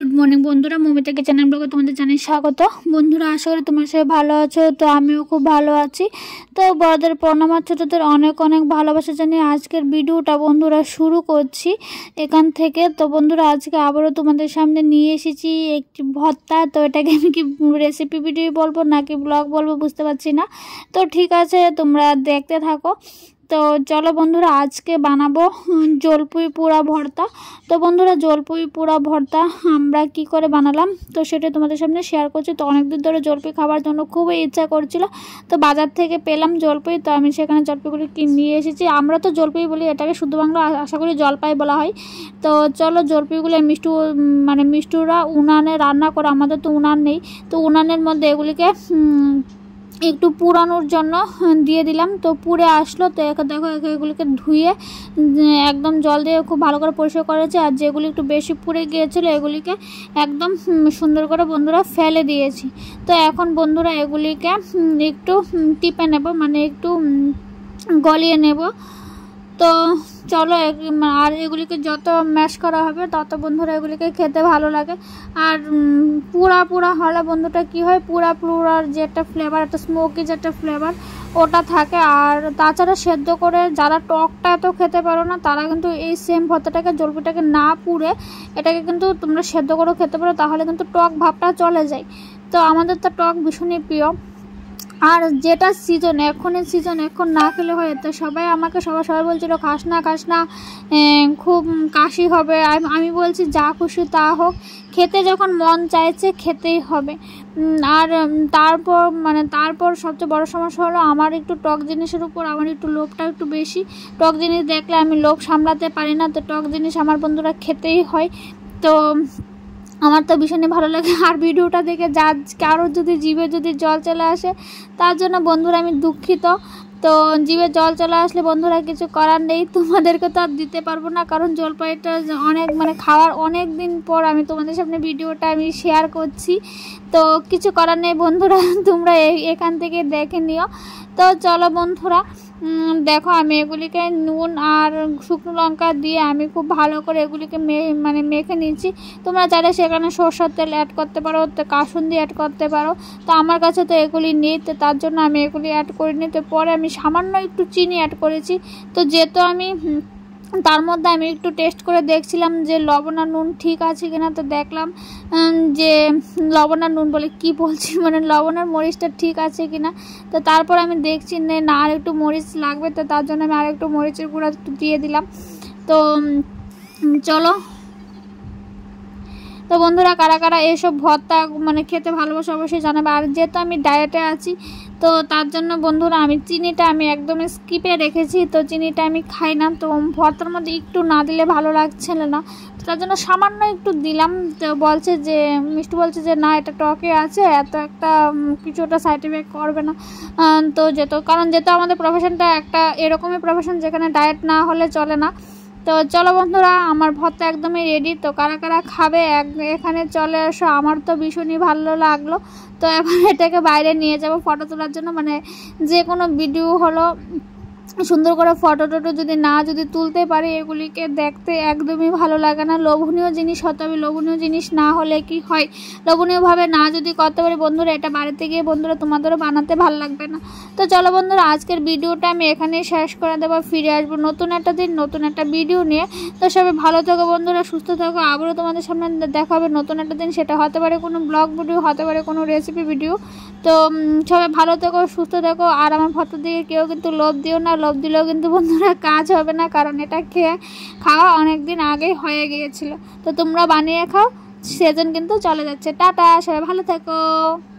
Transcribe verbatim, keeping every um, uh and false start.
Good morning বন্ধুরা, Momita kitchen ব্লগে তোমাদের জানাই স্বাগত। বন্ধুরা, আশা করি তোমার সবাই ভালো আছো। তো আমিও খুব ভালো আছি। তো বড়দের প্রণাম আর ছোটদের অনেক অনেক ভালোবাসা জানিয়ে আজকের ভিডিওটা বন্ধুরা শুরু করছি এখান থেকে। তো বন্ধুরা, আজকে আবারও তোমাদের সামনে নিয়ে এসেছি একটি ভর্তা। তো এটাকে আমি কি রেসিপি ভিডিও বলবো নাকি ব্লগ বলবো বুঝতে পারছি না। তো ঠিক আছে, তোমরা দেখতে থাকো। তো চলো বন্ধুরা, আজকে বানাবো জলপুই পোড়া ভর্তা। তো বন্ধুরা, জলপুই পোড়া ভর্তা আমরা কি করে বানালাম তো সেটা তোমাদের সামনে শেয়ার করছি। তো অনেক দিন ধরে জলপুই খাবার জন্য খুবই ইচ্ছা করছিল। তো বাজার থেকে পেলাম জলপুই, তো আমি সেখানে জলপাইগুলি কিনে নিয়ে এসেছি। আমরা তো জলপুই বলি, এটাকে শুদ্ধ বাংলা আশা করি জলপাই বলা হয়। তো চলো জলপুইগুলো মিষ্টু মানে মিষ্টুরা উনানে রান্না করে, আমাদের তো উনান নেই। তো উনানের মধ্যে এগুলিকে একটু পুরানোর জন্য দিয়ে দিলাম। তো পুড়ে আসলো। তো দেখো এগুলিকে ধুয়ে একদম জল দিয়ে খুব ভালো করে পরিষ্কার করেছে। আর যেগুলি একটু বেশি পুড়ে গিয়েছিলো এগুলিকে একদম সুন্দর করে বন্ধুরা ফেলে দিয়েছি। তো এখন বন্ধুরা এগুলিকে একটু টিপে নেব, মানে একটু গলিয়ে নেব। তো চলো, আর এগুলিকে যত ম্যাশ করা হবে তত বন্ধুরা এগুলিকে খেতে ভালো লাগে। আর পুরা পুরা হলে বন্ধুটা কি হয়, পুরা পুরার যে একটা ফ্লেভার, একটা স্মোকি যে একটা ফ্লেভার ওটা থাকে। আর তাছাড়া সেদ্ধ করে যারা টকটা তো খেতে পারো না, তারা কিন্তু এই সেম ভর্তাটাকে জলপিটাকে না পুড়ে এটাকে কিন্তু তোমরা সেদ্ধ করেও খেতে পারো, তাহলে কিন্তু টক ভাবটা চলে যায়। তো আমাদের তো টক ভীষণই প্রিয়। আর যেটা সিজন, এখনের সিজন, এখন না খেলে হয়। তো সবাই আমাকে সবাই সবাই বলছিল খাস না খাস না, খুব কাশি হবে। আমি বলছি যা খুশি তা হোক, খেতে যখন মন চাইছে খেতেই হবে। আর তারপর মানে তারপর সবচেয়ে বড় সমস্যা হলো আমার একটু টক জিনিসের উপর আমার একটু লোভটা একটু বেশি। টক জিনিস দেখলে আমি লোভ সামলাতে পারি না। তো টক জিনিস আমার বন্ধুরা খেতেই হয়। তো আমার তো ভীষণই ভালো লাগে। আর ভিডিওটা দেখে যা কারোর যদি জিভে যদি জল চলে আসে, তার জন্য বন্ধুরা আমি দুঃখিত। তো জিভে জল চলে আসলে বন্ধুরা কিছু করার নেই, তোমাদেরকে তো আর দিতে পারবো না, কারণ জলপাইটা অনেক মানে খাওয়ার অনেক দিন পর আমি তোমাদের সামনে ভিডিওটা আমি শেয়ার করছি। তো কিছু করার নেই বন্ধুরা, তোমরা এখান থেকে দেখে নিও। তো চলো বন্ধুরা, দেখো আমি এগুলিকে নুন আর শুকনো লঙ্কা দিয়ে আমি খুব ভালো করে এগুলিকে মানে মেখে নিচ্ছি। তোমরা চাইলে সেখানে সরষের তেল অ্যাড করতে পারো, তো কাসুন্দি অ্যাড করতে পারো। তো আমার কাছে তো এগুলি নেই, তো তার জন্য আমি এগুলি অ্যাড করিনি। তো পরে আমি সামান্য একটু চিনি অ্যাড করেছি। তো যেহেতু আমি তার মধ্যে আমি একটু টেস্ট করে দেখছিলাম যে লবণ আর নুন ঠিক আছে কিনা। তো দেখলাম যে লবণ আর নুন বলে কি বলছি মানে লবণ আর মরিচটা ঠিক আছে কিনা। তো তারপর আমি দেখছি না আর একটু মরিচ লাগবে, তো তার জন্য আমি আর একটু মরিচের গুঁড়া একটু দিয়ে দিলাম। তো চলো, তো বন্ধুরা কারা কারা এসব ভর্তা মানে খেতে ভালোবাসে অবশ্যই জানাবে। আর যেহেতু আমি ডায়েটে আছি, তো তার জন্য বন্ধুরা আমি চিনিটা আমি একদমই স্কিপে রেখেছি। তো চিনিটা আমি খাই না। তো ভর্তার মধ্যে একটু না দিলে ভালো লাগছিল না, তার জন্য সামান্য একটু দিলাম। তো বলছে যে মিষ্টি বলছে যে না এটা টকে আছে, এত একটা কিছুটা সাইড এফেক্ট করবে না। তো যেহেতু কারণ যেহেতু আমাদের প্রফেশনটা একটা এরকমই প্রফেশন যেখানে ডায়েট না হলে চলে না। তো চলো বন্ধুরা, আমার ভর্তা একদমই রেডি। তো কারা কারা খাবে এখানে চলে আসো, আমার তো ভীষণই ভালো লাগলো। তো এখন এটাকে বাইরে নিয়ে যাব ফটো তোলার জন্য, মানে যে কোনো ভিডিও হলো সুন্দর করে ফটো টটো যদি না যদি তুলতে পারি, এগুলিকে দেখতে একদমই ভালো লাগে না। লোভনীয় জিনিস হতে হবে, লোভনীয় জিনিস না হলে কি হয়, লোভনীয়ভাবে না যদি করতে পারি বন্ধুরা, এটা বাড়িতে গিয়ে বন্ধুরা তোমাদেরও বানাতে ভালো লাগবে না। তো চলো বন্ধুরা, আজকের ভিডিওটা আমি এখানেই শেষ করে দেবো। ফিরে আসবো নতুন একটা দিন নতুন একটা ভিডিও নিয়ে। তো সবাই ভালো থাকো বন্ধুরা, সুস্থ থাকো। আবারও তোমাদের সামনে দেখা হবে নতুন একটা দিন, সেটা হতে পারে কোনো ব্লগ ভিডিও, হতে পারে কোনো রেসিপি ভিডিও। তো সবাই ভালো থেকো, সুস্থ থাকো। আর আমার ভর্তার দিকে কেউ কিন্তু লোভ দিও না, লোভ দিলেও কিন্তু বন্ধুরা কাজ হবে না, কারণ এটা খেয়ে খাওয়া অনেক দিন আগেই হয়ে গিয়েছিল। তো তোমরা বানিয়ে খাও, সেজন কিন্তু চলে যাচ্ছে। টাটা, সবাই ভালো থেকো।